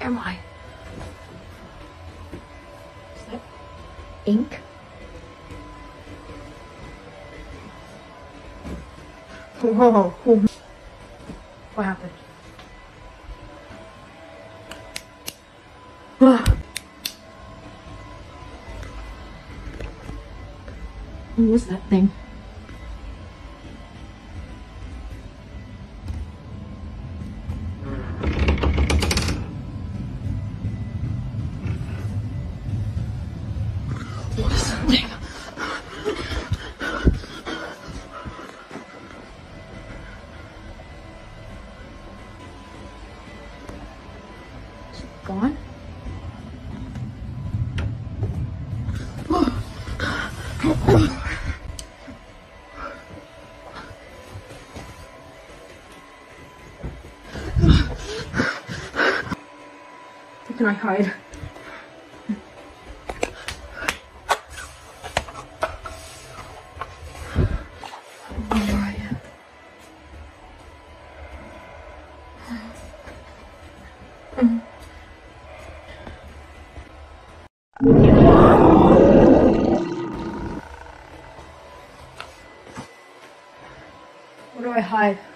am I? Is that ink? Whoa. What happened? What was that thing? What is that thing? Is it gone? Where can I hide? Where do I hide?